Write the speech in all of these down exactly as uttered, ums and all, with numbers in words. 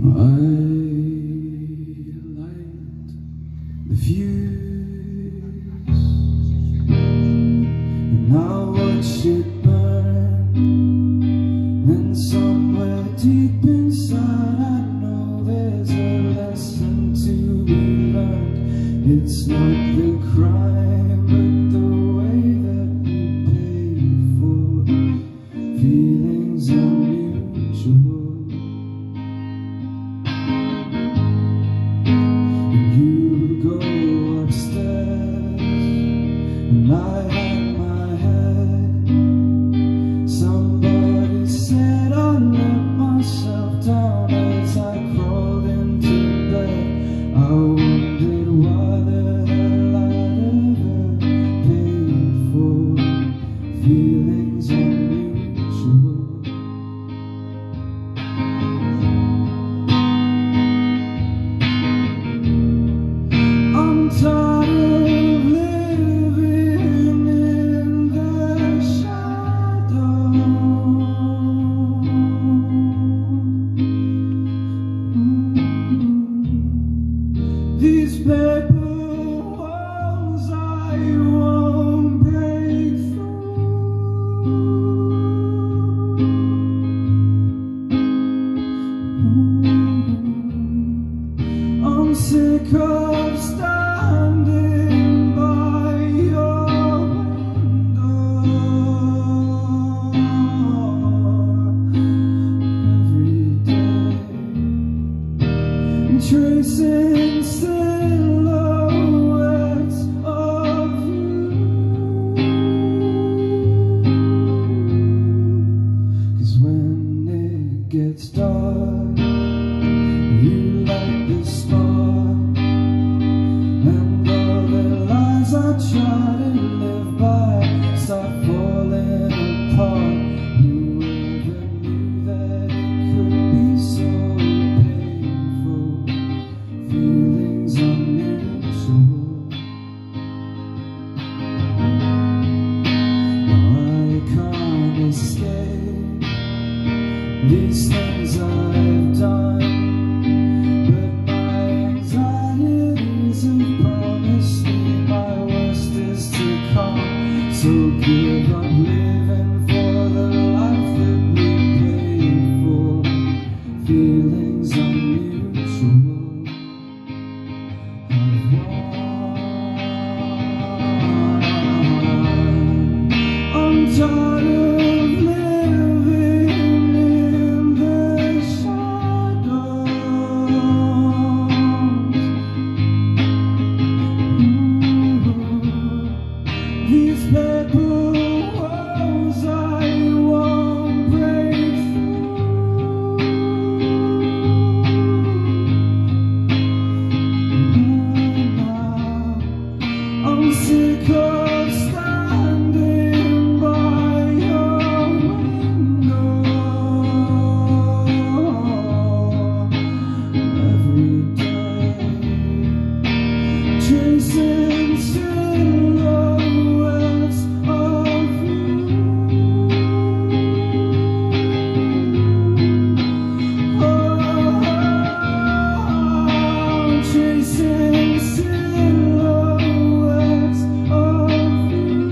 I light the fuse and I watch it burn, and somewhere deep inside I know there's a lesson to be learned. It's not the crime but the way that we pay for feelings unusual. I hang my head. Somebody said I let myself down as I crawled into bed. I wondered why the hell I'd ever paid for feelings unusual. I'm tired of these paper walls I won't break through. I'm sick of standing by your window every day, tracing silhouettes of you. 'Cause when it gets dark, you light the spark, and all the lies I try to live by start falling apart. Whoever knew that it could be so painful, feelings unusual. Now I can't escape these things I've done, but my anxieties have promised me my worst is to come. So give up living for the life that we paid for, feelings unusual. I'm tired of living in the shadows. Ooh, these paper walls I won't break through. I'm sick of standing by your window every day, tracing silhouettes of you. Oh, tracing silhouettes of you.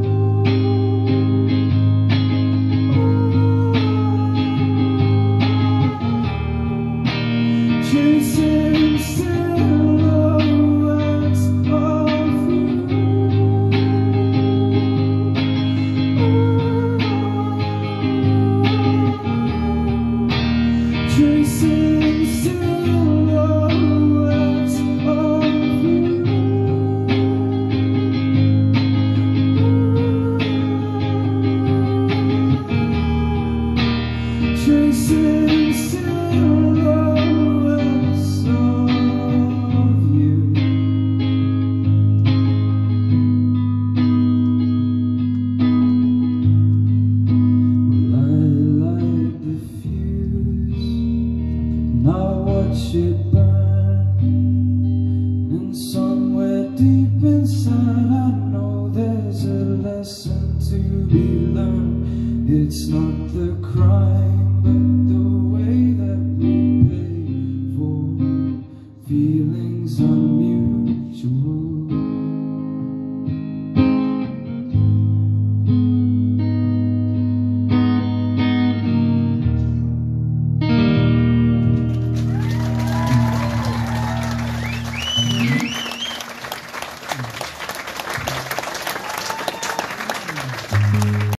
Chasing silhouettes of you. Chasing silhouettes of you. Tracing silhouettes of you. Well, I light the fuse and I watch it